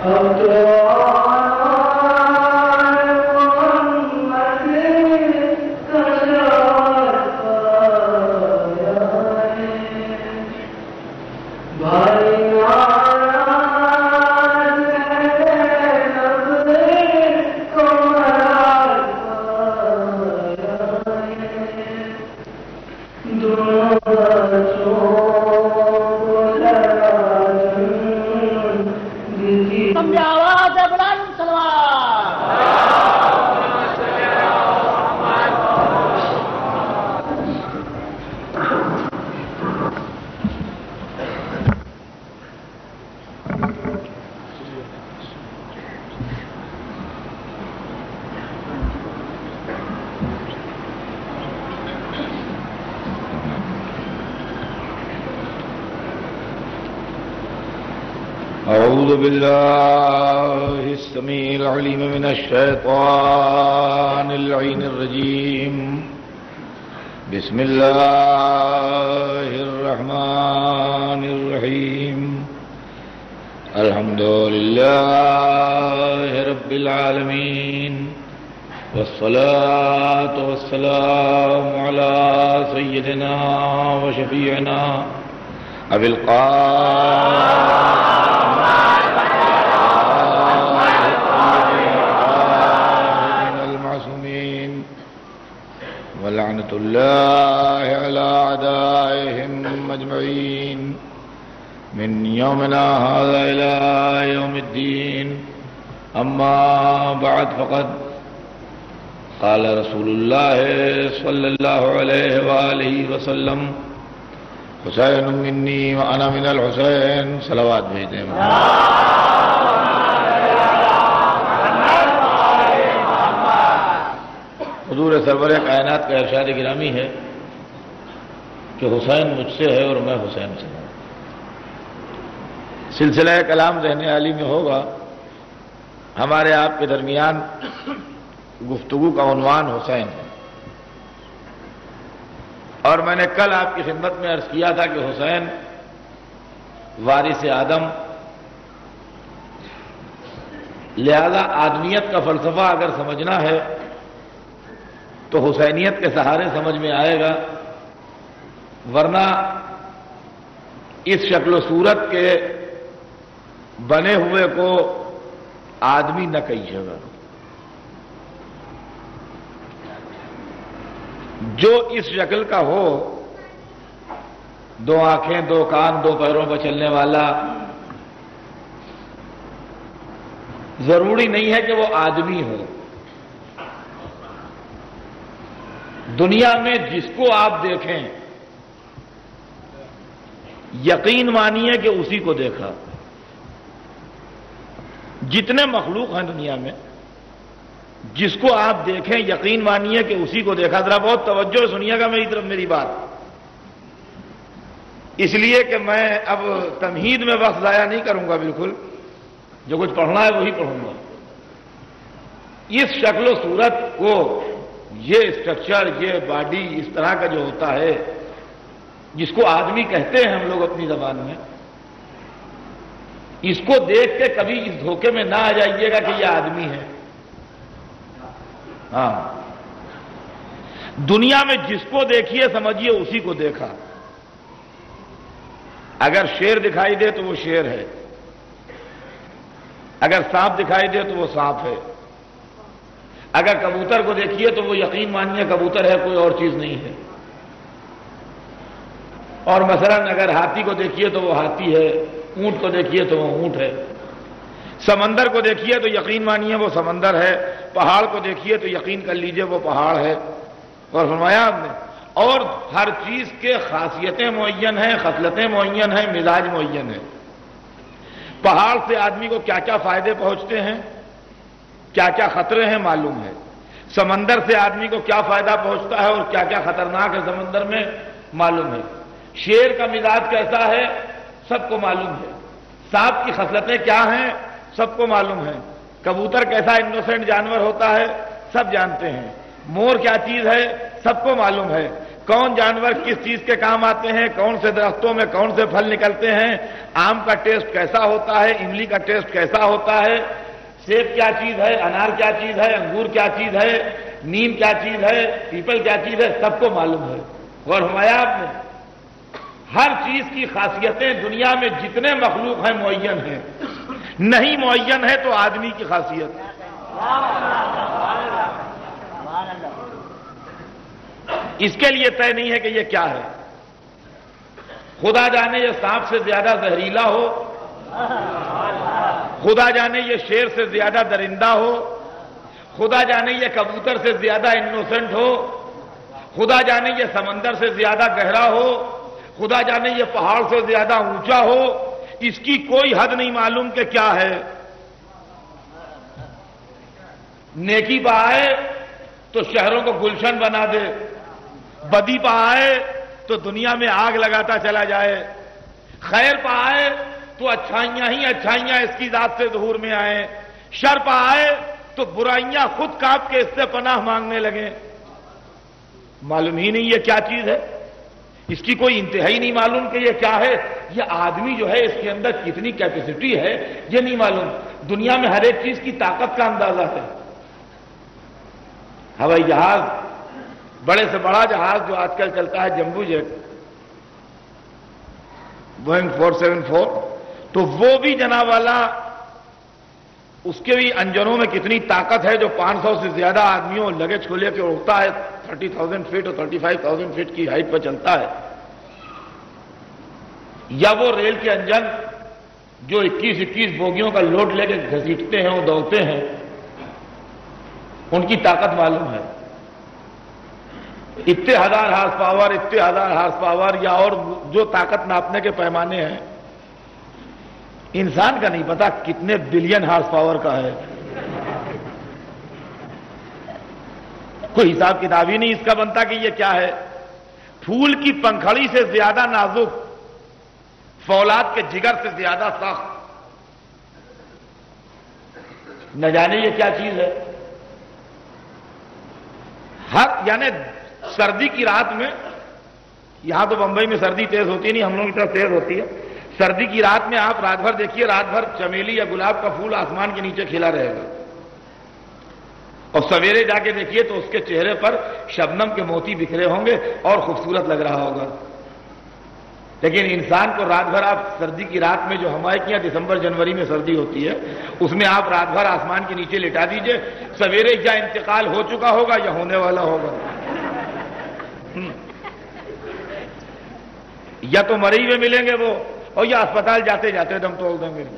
أعوذ بالله السميع العليم من الشيطان اللعين الرجيم. بسم الله الرحمن الرحيم. الحمد لله رب العالمين، والصلاة والسلام على سيدنا وشفيعنا أبي القاسم ولعنة الله على أعدائهم أجمعين من يومنا هذا إلى يوم الدين. أما بعد، فقد قال رسول الله صلى الله عليه وآله وسلم: حسین منی وأنا من الحسین. صلوات بھیجتے ہیں. حضور سرور کائنات کا ارشاد گرامی ہے کہ حسین مجھ سے ہے اور میں حسین سے ہوں. سلسلہ کلام ذہن عالی میں ہوگا. ہمارے آپ کے درمیان گفتگو کا عنوان حسین ہے، اور میں نے کل آپ کی خدمت میں عرض کیا تھا کہ حسین وارث آدم، لہذا آدمیت کا فلسفہ اگر سمجھنا ہے تو حسینیت کے سہارے سمجھ میں آئے گا، ورنہ اس شکل و صورت کے بنے ہوئے کو آدمی نہ کہیے گا. جو اس شکل کا ہو، دو آنکھیں، دو کان، دو پیروں پر چلنے والا، ضروری نہیں ہے کہ وہ آدمی ہو. دنیا میں جس کو آپ دیکھیں یقین مانیے کہ اسی کو دیکھا. جتنے مخلوق ہیں دنیا میں، جس کو آپ دیکھیں یقین مانیے کہ اسی کو دیکھا. ذرا بہت توجہ سنیے گا میری طرف میری بات، اس لیے کہ میں اب تمہید میں وقت ضائع نہیں کروں گا. بالکل جو کچھ پڑھنا ہے وہی پڑھوں گا. اس شکل و صورت کو، یہ اسٹرکچر، یہ باڈی اس طرح کا جو ہوتا ہے، جس کو آدمی کہتے ہیں ہم لوگ اپنی زبان میں، اس کو دیکھ کے کبھی اس دھوکے میں نہ آ جائیے گا کہ یہ آدمی ہے. ہاں، دنیا میں جس کو دیکھیے سمجھیے اسی کو دیکھا. اگر شیر دکھائی دے تو وہ شیر ہے، اگر سانپ دکھائی دے تو وہ سانپ ہے، اگر کبوتر کو دیکھیے تو وہ یقین مانیے کبوتر ہے، کوئی اور چیز نہیں ہے. اور مثلا اگر ہاتھی کو دیکھیے تو وہ ہاتھی ہے، اونٹ کو دیکھیے تو وہ اونٹ ہے. سمندر کو دیکھیے تو یقین مانیے وہ سمندر ہے، پہاڑ کو دیکھیے تو یقین کر لیجئے وہ پہاڑ ہے. اور فرمایا آپ نے، اور ہر چیز کے خاصیتیں معین ہیں، خصلتیں معین ہیں، مزاج معین ہے. پہاڑ سے آدمی کو کیا کیا فائدے پہنچتے ہیں، کیا کیا خطرے ہیں معلوم ہے. سمندر سے آدمی کو کیا فائدہ پہنچتا ہے اور کیا کیا خطرناک ہے سمندر میں معلوم ہے. شیر کا مزاج کیسا ہے سب کو معلوم ہے. سانپ کی خصلتیں کیا ہیں سب کو معلوم ہے. کبوتر کیسا انوسینٹ جانور ہوتا ہے سب جانتے ہیں. مور کیا چیز ہے سب کو معلوم ہے. کون جانور کس چیز کے کام آتے ہیں، کون سے درختوں میں کون سے پھل نکلتے ہیں، آم کا ٹیسٹ کیسا ہوتا ہے، املی کا ٹیسٹ کیسا ہوتا ہے، سیب کیا چیز ہے، انار کیا چیز ہے، انگور کیا چیز ہے، نیم کیا چیز ہے، پیپل کیا چیز ہے، سب کو معلوم ہے۔ غور فرمایا آپ نے؟ ہر چیز کی خاصیتیں دنیا میں جتنے مخلوق ہیں معین ہیں، نہیں معین ہے تو آدمی کی خاصیت۔ اس کے لیے طے نہیں ہے کہ یہ کیا ہے۔ خدا جانے یہ سانپ سے زیادہ زہریلا ہو، خدا جانے یہ شیر سے زیادہ درندہ ہو، خدا جانے یہ کبوتر سے زیادہ انوسنٹ ہو، خدا جانے یہ سمندر سے زیادہ گہرا ہو، خدا جانے یہ پہاڑ سے زیادہ اونچا ہو، اس کی کوئی حد نہیں معلوم کہ کیا ہے۔ نیکی پہ آئے تو شہروں کو گلشن بنا دے، بدی پہ آئے تو دنیا میں آگ لگاتا چلا جائے، خیر پہ آئے تو اچھائیاں ہی اچھائیاں اس کی ذات سے ظہور میں آئیں، شر پہ آئے تو برائیاں خود کاپ کے اس سے پناہ مانگنے لگیں۔ معلوم ہی نہیں یہ کیا چیز ہے، اس کی کوئی انتہائی نہیں معلوم کہ یہ کیا ہے۔ یہ آدمی جو ہے اس کے اندر کتنی کیپیسٹی ہے یہ نہیں معلوم۔ دنیا میں ہر ایک چیز کی طاقت کا اندازہ ہے۔ ہوائی جہاز، بڑے سے بڑا جہاز جو آج کل چلتا ہے جمبو جیٹ، بوئنگ 474، تو وہ بھی جناب والا اس کے بھی انجنوں میں کتنی طاقت ہے جو 500 سے زیادہ آدمیوں لگیج کو لے کے اڑتا ہے، 30,000 فٹ اور 35,000 فٹ کی ہائٹ پر چلتا ہے۔ یا وہ ریل کے انجن جو 21 بوگیوں کا لوڈ لے کے گھسیٹتے ہیں اور دوڑتے ہیں، ان کی طاقت معلوم ہے۔ اتنے ہزار ہارس پاور، اتنے ہزار ہارس پاور یا اور جو طاقت ناپنے کے پیمانے ہیں، انسان کا نہیں پتا کتنے بلین ہارس پاور کا ہے، کوئی حساب کتاب ہی نہیں اس کا بنتا کہ یہ کیا ہے۔ پھول کی پنکھڑی سے زیادہ نازک، فولاد کے جگر سے زیادہ سخت، نہ جانے یہ کیا چیز ہے۔ یعنی سردی کی رات میں، یہاں تو بمبئی میں سردی تیز ہوتی نہیں، ہم لوگوں کی طرف تیز ہوتی ہے۔ سردی کی رات میں آپ رات بھر دیکھیے، رات بھر چمیلی یا گلاب کا پھول آسمان کے نیچے کھلا رہے گا، اور سویرے جا کے دیکھیے تو اس کے چہرے پر شبنم کے موتی بکھرے ہوں گے اور خوبصورت لگ رہا ہوگا۔ لیکن انسان کو رات بھر آپ سردی کی رات میں، جو ہمارے یہاں دسمبر جنوری میں سردی ہوتی ہے، اس میں آپ رات بھر آسمان کے نیچے لٹا دیجئے، سویرے یا انتقال ہو چکا ہوگا یا ہونے والا ہوگا، یا تو مرے ہوئے ملیں گے وہ، اور یا اسپتال جاتے جاتے دم توڑ دیں گے۔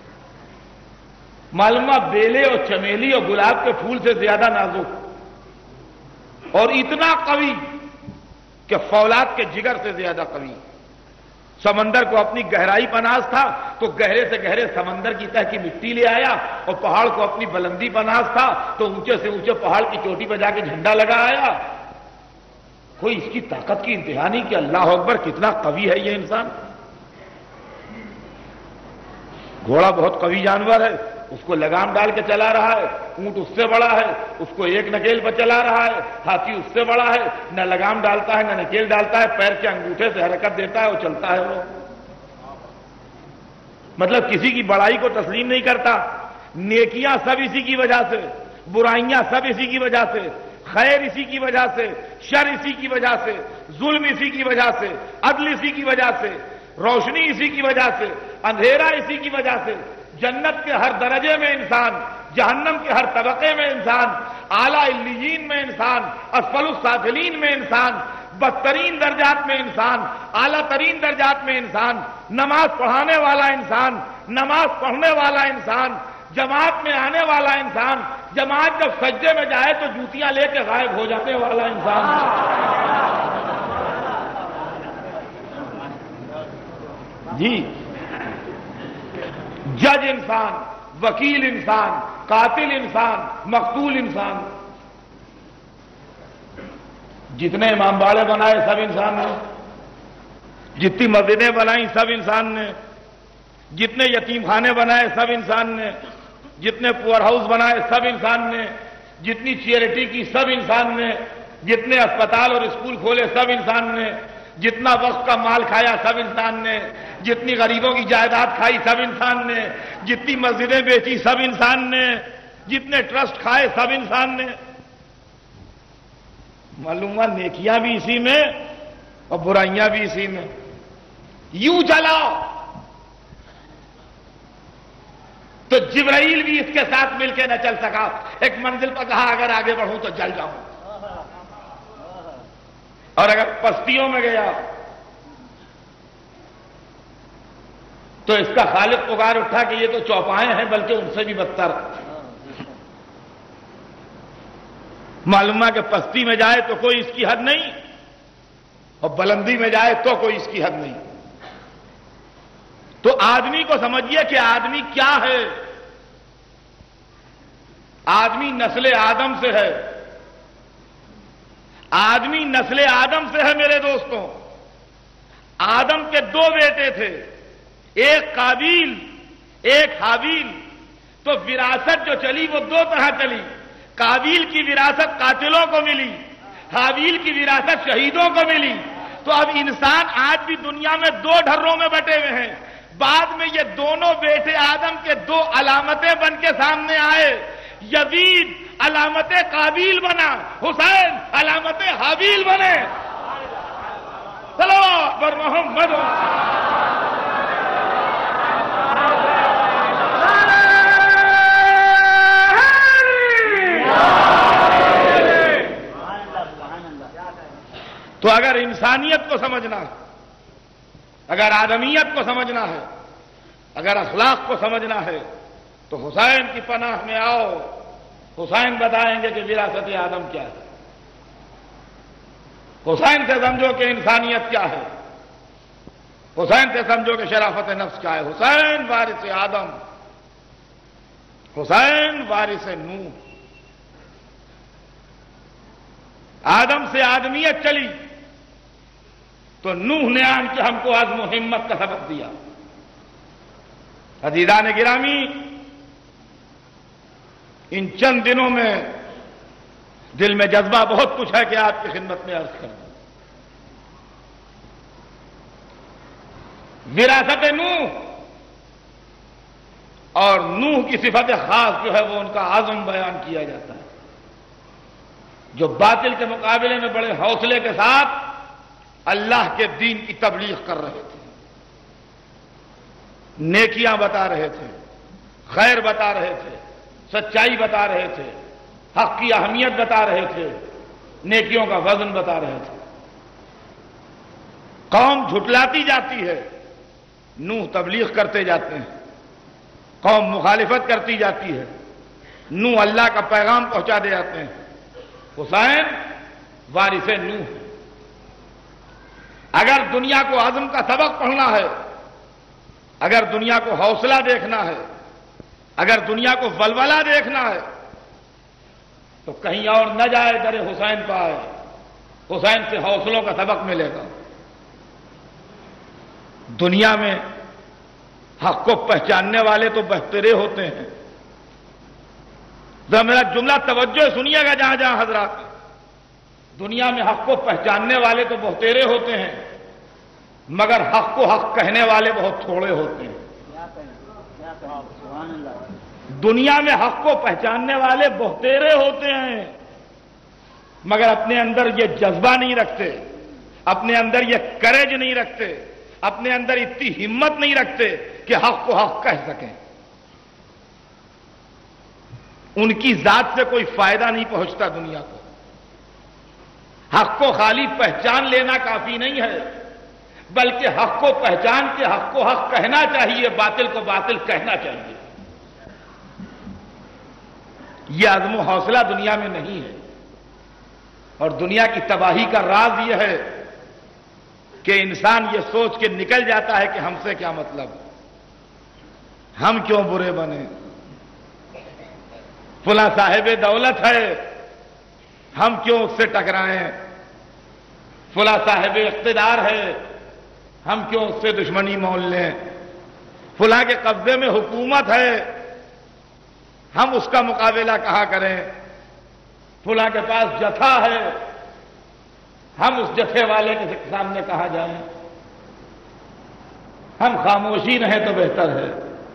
معلومہ بیلے اور چمیلی اور گلاب کے پھول سے زیادہ نازک، اور اتنا قوی کہ فولاد کے جگر سے زیادہ قوی۔ سمندر کو اپنی گہرائی پر ناز تھا تو گہرے سے گہرے سمندر کی تہ کی مٹی لے آیا، اور پہاڑ کو اپنی بلندی پر ناز تھا تو اونچے سے اونچے پہاڑ کی چوٹی پہ جا کے جھنڈا لگا آیا۔ کوئی اس کی طاقت کی انتہا نہیں کہ اللہ اکبر کتنا قوی ہے یہ انسان۔ گھوڑا بہت قوی جانور ہے، اس کو لگام ڈال کے چلا رہا ہے، اونٹ اس سے بڑا ہے، اس کو ایک نکیل پر چلا رہا ہے، ہاتھی اس سے بڑا ہے، نہ لگام ڈالتا ہے نہ نکیل ڈالتا ہے، پیر کے انگوٹھے سے حرکت دیتا ہے اور چلتا ہے وہ۔ مطلب کسی کی بڑائی کو تسلیم نہیں کرتا۔ نیکیاں سب اسی کی وجہ سے، برائیاں سب اسی کی وجہ سے، خیر اسی کی وجہ سے، شر اسی کی وجہ سے، ظلم اسی کی وجہ سے، عدل اسی کی وجہ سے، روشنی اسی کی وجہ سے، اندھیرا اسی کی وجہ سے، جنت کے ہر درجے میں انسان، جہنم کے ہر طبقے میں انسان، اعلیٰ علیین میں انسان، اسفل السافلین میں انسان، بدترین درجات میں انسان، اعلیٰ ترین درجات میں انسان، نماز پڑھانے والا انسان، نماز پڑھنے والا انسان، جماعت میں آنے والا انسان، جماعت جب سجدے میں جائے تو جوتیاں لے کے غائب ہو جانے والا انسان۔ جی، جج انسان، وکیل انسان، قاتل انسان، مقتول انسان۔ جتنے امام باڑے بنائے سب انسان نے، جتنی مسجدیں بنائیں سب انسان نے، جتنے یتیم خانے بنائے سب انسان نے، جتنے پور ہاؤس بنائے سب انسان نے، جتنی چیریٹی کی سب انسان نے، جتنے اسپتال اور اسکول کھولے سب انسان نے، جتنا وقت کا مال کھایا سب انسان نے، جتنی غریبوں کی جائیداد کھائی سب انسان نے، جتنی مسجدیں بیچی سب انسان نے، جتنے ٹرسٹ کھائے سب انسان نے۔ معلوم ہوا نیکیاں بھی اسی میں اور برائیاں بھی اسی میں۔ یوں چلاؤ تو جبرائیل بھی اس کے ساتھ مل کے نہ چل سکا، ایک منزل پر کہا اگر آگے بڑھوں تو جل جاؤں، اور اگر پستیوں میں گیا تو اس کا خالق پکار اٹھا کہ یہ تو چوپائے ہیں بلکہ ان سے بھی بدتر۔ معلوم ہے کہ پستی میں جائے تو کوئی اس کی حد نہیں اور بلندی میں جائے تو کوئی اس کی حد نہیں۔ تو آدمی کو سمجھیے کہ آدمی کیا ہے۔ آدمی نسل آدم سے ہے، آدمی نسل آدم سے ہے میرے دوستوں۔ آدم کے دو بیٹے تھے، ایک قابیل ایک حابیل، تو وراثت جو چلی وہ دو طرح چلی۔ قابیل کی وراثت قاتلوں کو ملی، حابیل کی وراثت شہیدوں کو ملی۔ تو اب انسان آج بھی دنیا میں دو ڈھروں میں بٹے ہوئے ہیں۔ بعد میں یہ دونوں بیٹے آدم کے دو علامتیں بن کے سامنے آئے۔ یزید علامت قابیل بنا، حسین علامت حابیل بنے۔ چلو بر محمد تو اگر انسانیت کو سمجھنا ہے، اگر آدمیت کو سمجھنا ہے، اگر اخلاق کو سمجھنا ہے تو حسین کی پناہ میں آؤ۔ حسین بتائیں گے کہ وراثت آدم کیا ہے، حسین سے سمجھو کہ انسانیت کیا ہے، حسین سے سمجھو کہ شرافت نفس کیا ہے۔ حسین وارث آدم، حسین وارث نوح۔ آدم سے آدمیت چلی تو نوح نے آن کے ہم کو عزم و ہمت کا سبق دیا۔ عزیزان گرامی، ان چند دنوں میں دل میں جذبہ بہت کچھ ہے کہ آپ کی خدمت میں عرض کر دوں۔ وراثت نوح اور نوح کی صفت خاص جو ہے وہ ان کا عزم بیان کیا جاتا ہے، جو باطل کے مقابلے میں بڑے حوصلے کے ساتھ اللہ کے دین کی تبلیغ کر رہے تھے، نیکیاں بتا رہے تھے، خیر بتا رہے تھے، سچائی بتا رہے تھے، حق کی اہمیت بتا رہے تھے، نیکیوں کا وزن بتا رہے تھے۔ قوم جھٹلاتی جاتی ہے، نوح تبلیغ کرتے جاتے ہیں، قوم مخالفت کرتی جاتی ہے، نوح اللہ کا پیغام پہنچا دے جاتے ہیں۔ حسین وارث نوح ہے۔ اگر دنیا کو عزم کا سبق پڑھنا ہے، اگر دنیا کو حوصلہ دیکھنا ہے، اگر دنیا کو ولولہ دیکھنا ہے تو کہیں اور نہ جائے، در حسین پہ آئے، حسین سے حوصلوں کا سبق ملے گا۔ دنیا میں حق کو پہچاننے والے تو بہترے ہوتے ہیں۔ ذرا میرا جملہ توجہ سنیے گا جہاں جہاں حضرات، دنیا میں حق کو پہچاننے والے تو بہترے ہوتے ہیں، مگر حق کو حق کہنے والے بہت تھوڑے ہوتے ہیں۔ دنیا میں حق کو پہچاننے والے بہترے ہوتے ہیں، مگر اپنے اندر یہ جذبہ نہیں رکھتے، اپنے اندر یہ کریج نہیں رکھتے، اپنے اندر اتنی ہمت نہیں رکھتے کہ حق کو حق کہہ سکیں۔ ان کی ذات سے کوئی فائدہ نہیں پہنچتا دنیا کو۔ حق کو خالی پہچان لینا کافی نہیں ہے، بلکہ حق کو پہچان کے حق کو حق کہنا چاہیے، باطل کو باطل کہنا چاہیے۔ یہ عزم و حوصلہ دنیا میں نہیں ہے، اور دنیا کی تباہی کا راز یہ ہے کہ انسان یہ سوچ کے نکل جاتا ہے کہ ہم سے کیا مطلب، ہم کیوں برے بنے، فلاں صاحب دولت ہے ہم کیوں اس سے ٹکرائیں، فلاں صاحب اقتدار ہے ہم کیوں اس سے دشمنی مول لیں، فلاں کے قبضے میں حکومت ہے ہم اس کا مقابلہ کہاں کریں، فلاں کے پاس جتھا ہے ہم اس جتھے والے کے سامنے کہا جائیں؟ ہم خاموشی رہیں تو بہتر ہے.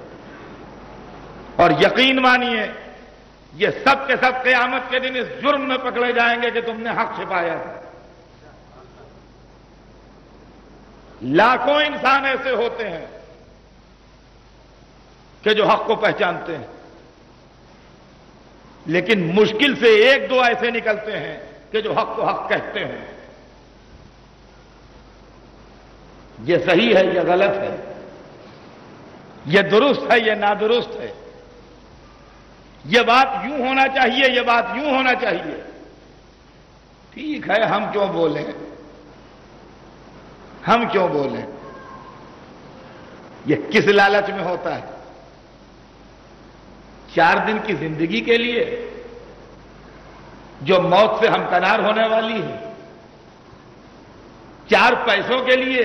اور یقین مانیے یہ سب کے سب قیامت کے دن اس جرم میں پکڑے جائیں گے کہ تم نے حق چھپایا تھا. لاکھوں انسان ایسے ہوتے ہیں کہ جو حق کو پہچانتے ہیں، لیکن مشکل سے ایک دو ایسے نکلتے ہیں کہ جو حق کو حق کہتے ہیں. یہ صحیح ہے، یہ غلط ہے، یہ درست ہے، یہ نادرست ہے، یہ بات یوں ہونا چاہیے، یہ بات یوں ہونا چاہیے. ٹھیک ہے، ہم کیوں بولیں؟ ہم کیوں بولیں؟ یہ کس لالچ میں ہوتا ہے؟ 4 دن کی زندگی کے لیے جو موت سے ہمکنار ہونے والی ہے، 4 پیسوں کے لیے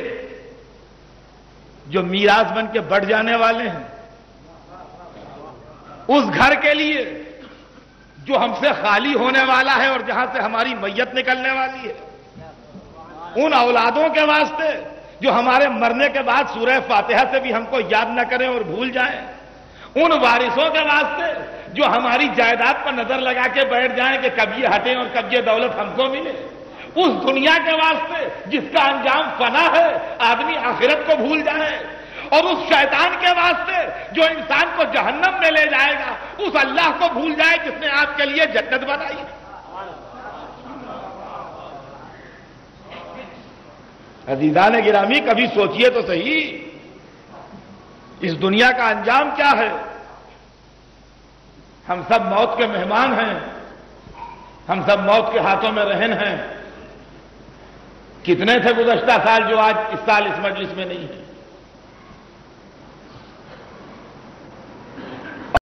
جو میراث بن کے بڑھ جانے والے ہیں، اس گھر کے لیے جو ہم سے خالی ہونے والا ہے اور جہاں سے ہماری میت نکلنے والی ہے، ان اولادوں کے واسطے جو ہمارے مرنے کے بعد سورہ فاتحہ سے بھی ہم کو یاد نہ کریں اور بھول جائیں، ان وارثوں کے واسطے جو ہماری جائیداد پر نظر لگا کے بیٹھ جائیں کہ کب یہ ہٹیں اور کب یہ دولت ہم کو ملے، اس دنیا کے واسطے جس کا انجام فنا ہے، آدمی آخرت کو بھول جائے، اور اس شیطان کے واسطے جو انسان کو جہنم میں لے جائے گا، اس اللہ کو بھول جائے جس نے آپ کے لیے جنت بنائی. عزیزان گرامی، کبھی سوچئے تو صحیح، اس دنیا کا انجام کیا ہے؟ ہم سب موت کے مہمان ہیں، ہم سب موت کے ہاتھوں میں رہن ہیں. کتنے تھے گزشتہ سال جو آج اس سال اس مجلس میں نہیں ہیں؟